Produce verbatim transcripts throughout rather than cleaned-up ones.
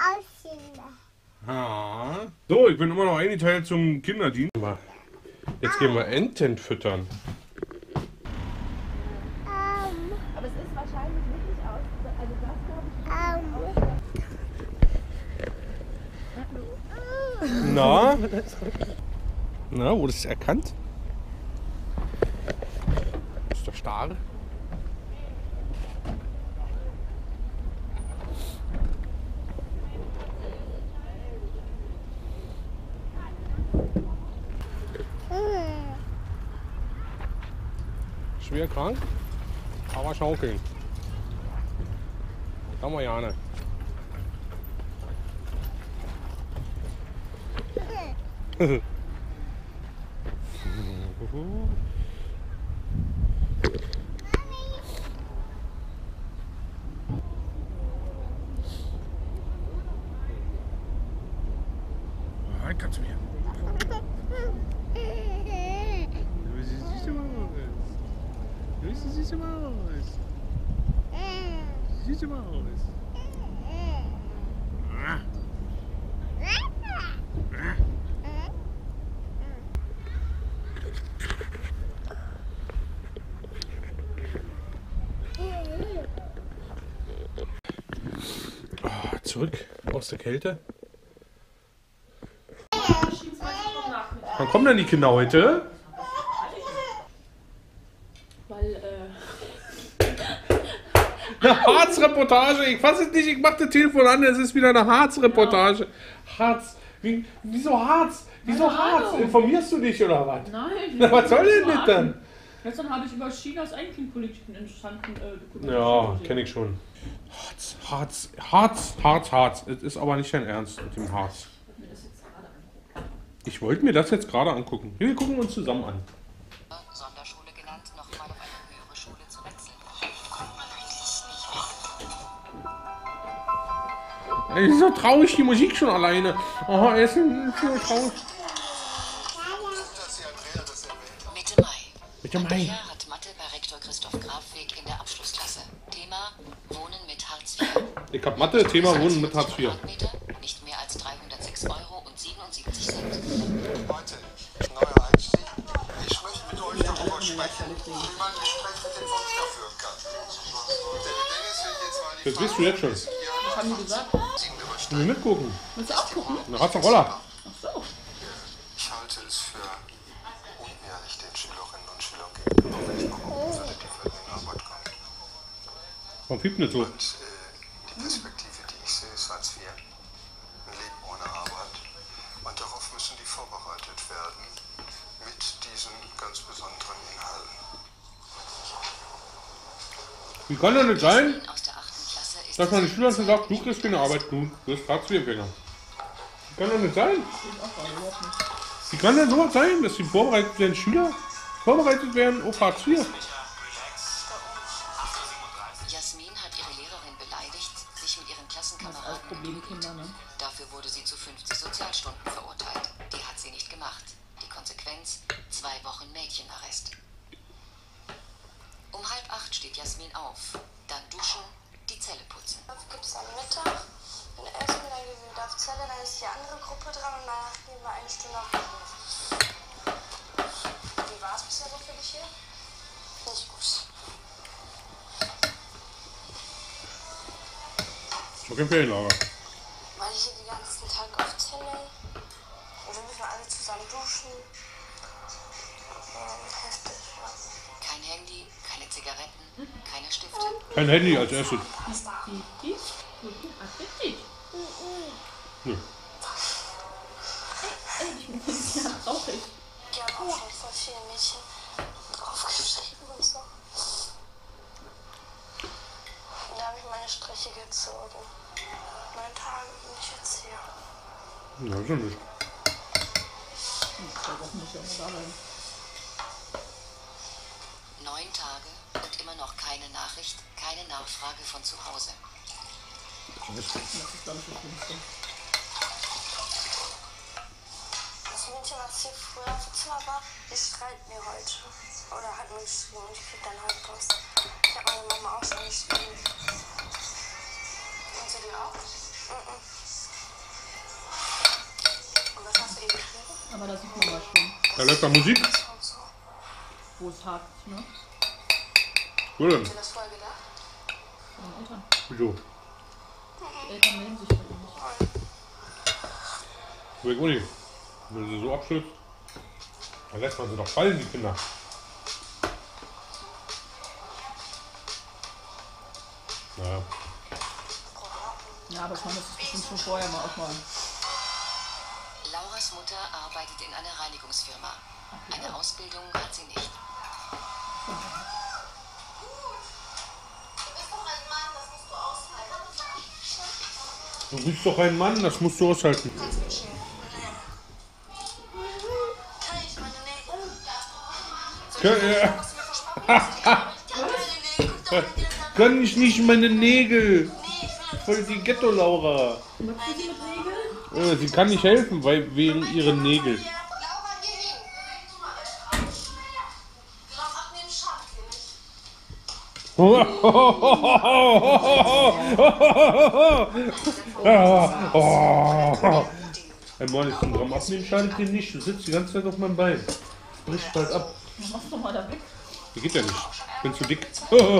Ja. So, ich bin immer noch eingeteilt zum Kinderdienst. Jetzt gehen wir Enten füttern. Aber es ist wahrscheinlich wirklich aus. Also das glaube ich. Na? Na, wurde es erkannt? Ist doch starr. Schwer krank, aber schaukeln. Kann man ja nicht. Halt, kannst du mir. Süße, süße Maus. Süße Maus. Oh, zurück aus der Kälte. Wann kommen denn die Kinder heute? Weil, äh... Eine Harzreportage. Ich fasse es nicht, ich mache das Telefon an, es ist wieder eine Harzreportage. Ja. Harz. Wie, wieso Harz? Wieso Keine Harz? Ahnung. Informierst du dich oder was? Nein. Na, was soll denn das dann? Gestern habe ich über Chinas Einkringpolitik einen interessanten äh, Dokument. Ja, kenne ich schon. Harz, Harz, Harz, Harz, Harz. Es ist aber nicht dein Ernst mit dem Harz. Ich wollte mir das jetzt gerade angucken. Wir gucken uns zusammen an. Sonderschule genannt, nochmal auf eine höhere Schule zu wechseln. Es ist so traurig, die Musik schon alleine. Oh, er ist so traurig. Mitte Mai. Mitte Mai. Andrea hat Mathe bei Rektor Christoph Grafweg in der Abschlussklasse. Thema Wohnen mit Hartz vier. Ich hab Mathe, Thema Wohnen mit Hartz vier. Nicht mehr als dreihundertsechs Euro und siebenundsiebzig Cent. Leute, neuer Einstieg. Ich möchte mit euch darüber sprechen, wie man ein Gespräch mit dem Volkswirt führen kann. Der Dennis wird jetzt mal die Das weißt du jetzt schon. Was haben die gesagt? Ich will mitgucken. Willst du auch gucken? Eine Harzer Roller. Ach so. Ich halte es für unehrlich den Schülerinnen und Schülern gegenüber, wenn ich behaupten würde, die würden in Arbeit kommen. Warum piept nicht so? Und äh, die Perspektive, die ich sehe, ist Hartz vier. Ein Leben ohne Arbeit. Und darauf müssen die vorbereitet werden mit diesen ganz besonderen Inhalten. Wie kann das nicht sein, Aus der achten Klasse ist dass man den Schülern schon sagt, du kriegst keine Arbeit, du wirst Hartz vier Empfänger? Wie kann das nicht sein? Wie kann denn sowas sein, dass die vorbereitet werden, Schüler vorbereitet werden auf Hartz vier? Jasmin hat ihre Lehrerin beleidigt, sich mit ihren Klassenkameraden Problemkinder, ne? Dafür wurde sie zu fünfzig Sozialstunden verurteilt. Die hat sie nicht gemacht. Die Konsequenz? Zwei Wochen Mädchenarrest. Um halb acht steht Jasmin auf. Dann duschen, die Zelle putzen. Gibt es am Mittag, in der ersten dann gehen wir wieder auf Zelle, dann ist die andere Gruppe dran und danach gehen wir eine Stunde auf Bahnhof. Wie war es bisher so für dich hier? Nicht gut. So kein Ferienlager. Weil ich hier den ganzen Tag auf Zelle und wir müssen alle zusammen duschen. Ähm, heftig, ja. Kein Handy, keine Zigaretten, keine Stifte. Kein Handy als erstes. Die, guten Appetit. Nö. Ey, ich bin ja traurig. Die haben auch schon voll viele Mädchen draufgeschrieben und so. Und da habe ich meine Striche gezogen. Neun Tage bin ich jetzt hier. Ja, schon nicht. Zwei Wochen muss ich auch noch arbeiten. Neun Tage und immer noch keine Nachricht, keine Nachfrage von zu Hause. Das ist, glaube ich, das Schlimmste. Das Mädchen, was hier früher auf dem Zimmer war, die schreit mir heute. Oder hat mir geschrieben und ich krieg dann halt Post. Ich habe meine Mama auch schon geschrieben. Und sie dir auch? Mhm. Aber da sieht man was schon, Da läuft da Musik. wo es hakt, ne? Wo denn? Hast du das vorher gedacht? Von den Eltern. Wieso? Die Eltern melden sich bei ihm nicht. Weiß ich auch nicht. Wenn sie so abstürzt, dann lässt man sie doch fallen, die Kinder. Ja. Ja, aber ich meine, das ist bestimmt schon vorher mal auch mal. Lauras Mutter arbeitet in einer Reinigungsfirma. Eine Ausbildung hat sie nicht. Du bist doch ein Mann, das musst du aushalten. Kann ich meine Nägel? Kön äh, Kann ich nicht meine Nägel. Voll die Ghetto-Laura. Möchtest du sie mit Nägeln? Äh, sie kann nicht helfen, weil wegen ihren Nägeln. Laura, geh hin. Lauf ab neben Schaf, Ein Mann ist ein Gramm abnehmen, schadet dir nicht. Du sitzt die ganze Zeit auf meinem Bein. Das bricht bald ab. Dann mach's doch mal da weg. Das geht ja nicht. Ich bin zu dick.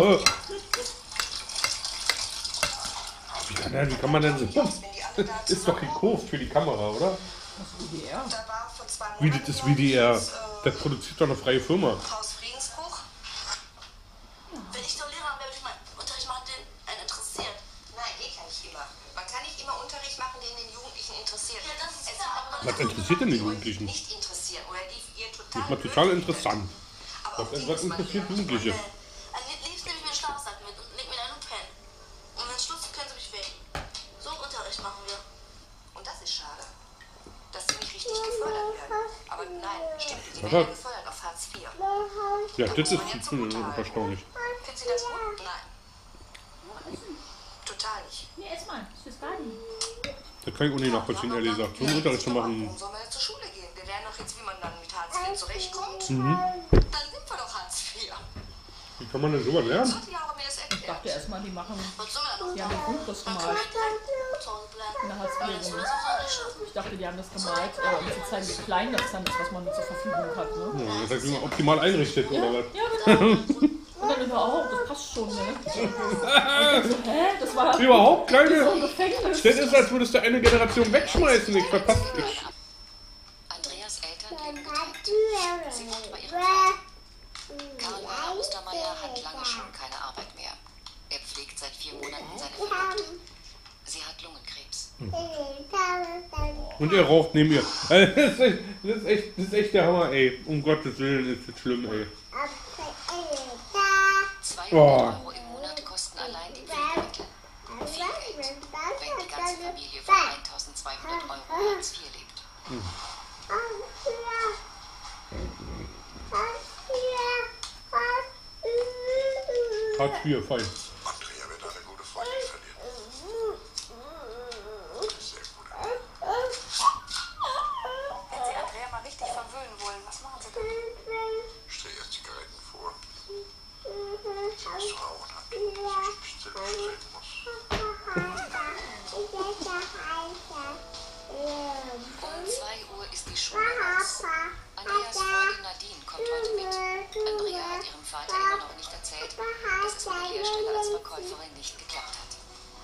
Wie kann, der, wie kann man denn so? Ist doch gekauft für die Kamera, oder? Das ist W D R. Da war vor zwei Wie, Monaten das ist W D R. das, äh, Das produziert doch eine freie Firma. Haus Friedensbruch. Wenn ich doch Lehrer wäre, würde ich mal Unterricht machen, den einen interessiert. Nein, eh kann ich immer. Man kann nicht immer Unterricht machen, den den Jugendlichen interessiert. Ja, das ist Es klar, gibt aber Was interessiert denn die Jugendlichen? nicht interessieren oder die ihr Das total ist mal total interessant. Aber Was, auf die was muss man interessiert hören. Jugendliche? Am liebsten nehme ich mir einen Schlafsack mit und leg mir einen und pennen. Und wenn es Schluss ist, können sie mich wecken. So einen Unterricht machen wir. Und das ist schade, dass sie nicht richtig gefördert werden. Aber nein, stimmt, die Was werden hat- gefördert auf Hartz vier. Ja, das ist schon erstaunlich. Finden Sie das gut? Nein. Total nicht. Nee, ess mal. Das ist fürs Badi. Das kann ich auch nicht nachvollziehen, ehrlich gesagt. So einen Unterricht zu machen. Warum soll man jetzt zur Schule gehen? Wir lernen doch jetzt, wie man dann mit Hartz vier zurechtkommt. Mhm. Dann sind wir doch Hartz vier. Wie kann man denn sowas lernen? So hat Laura mir das Ich erklärt. dachte erstmal, die machen. Was soll man da noch Die haben den Grundriss Dann gemalt. können wir direkt zu Hause bleiben. In der Hartz vier Das Wohnung. ist so nicht schaffen. Ich dachte, die haben das gemalt, äh, um zu zeigen, wie klein das dann ist, was man zur Verfügung hat. Ne? Ja, das heißt, wie man optimal einrichtet, oder was? Ja, genau. Und dann überhaupt, das passt schon, ne? Und so, hä? Das war Überhaupt so ein keine. Gefängnis. Das ist, als würdest du eine Generation wegschmeißen. Ich verpasse dich. Andreas Eltern leben getrennt. Sie wohnt bei ihrem Vater. Karl Ostermeier hat lange schon keine Arbeit mehr. Er pflegt seit vier Monaten seine Verlobte. Sie hat Lungenkrebs. Und er raucht neben ihr. Also, Das ist, echt, das, ist echt, das ist echt der Hammer, ey. Um Gottes Willen ist das schlimm, ey. zweihundert Oh. Euro im Monat kosten allein die Pflegemittel. Viel Geld, wenn die ganze Familie von eintausendzweihundert Euro Hartz vier lebt. Hartz vier, fein. Andrea wird eine gute Freundin verlieren. Das ist sehr gut. Wenn Sie Andrea mal richtig verwöhnen wollen, was machen Sie dann? Stell ihr Zigaretten vor. Sie muss zu rauchen hat, dass ich nicht selber streben muss. Um zwei Uhr ist die Schule aus. Andreas Freundin Nadine kommt heute mit. Andrea hat ihrem Vater immer noch nicht erzählt, dass es mit der Hersteller als Verkäuferin nicht geklappt hat.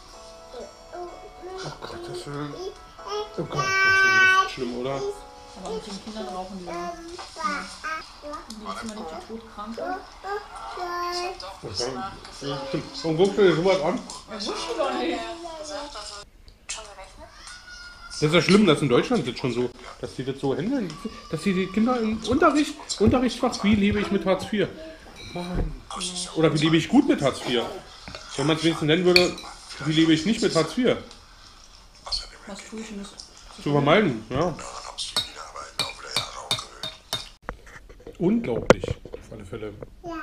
Oh Gottes Willen. Oh Gott, das ist schlimm, oder? Aber mit den Kindern rauchen die ja. Die sind immer nicht die Todkranke. Das ist ja- stimmt. Warum guckst du dir sowas an? Das wusste ich doch nicht. Schon gerechnet? Das ist ja schlimm, dass in Deutschland jetzt schon so, dass die das so handeln, dass die die Kinder im Unterricht, Unterrichtsfach, wie lebe ich mit Hartz vier? Mann. Oder wie lebe ich gut mit Hartz vier? Wenn man es wenigstens nennen würde, wie lebe ich nicht mit Hartz vier? Außerdem Was tue ich denn das? Zu vermeiden, ja. daran haben sich die Niederarbeit im Laufe der Jahre auch gewöhnt. Unglaublich, auf alle Fälle.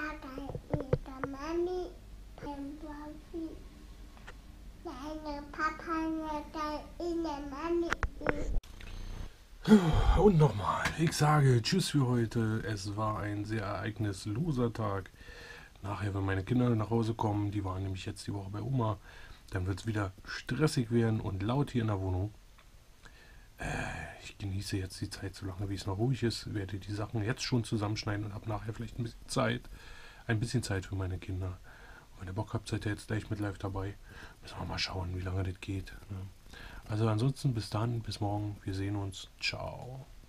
Und nochmal, ich sage Tschüss für heute. Es war ein sehr ereignisloser Tag. Nachher, wenn meine Kinder nach Hause kommen, die waren nämlich jetzt die Woche bei Oma, dann wird es wieder stressig werden und laut hier in der Wohnung. Äh, ich ich genieße jetzt die Zeit, so lange wie es noch ruhig ist, werde die Sachen jetzt schon zusammenschneiden und habe nachher vielleicht ein bisschen Zeit, ein bisschen Zeit für meine Kinder. Und wenn ihr Bock habt, seid ihr jetzt gleich mit live dabei. Müssen wir mal schauen, wie lange das geht. Ne? Also ansonsten bis dann, bis morgen, wir sehen uns. Ciao.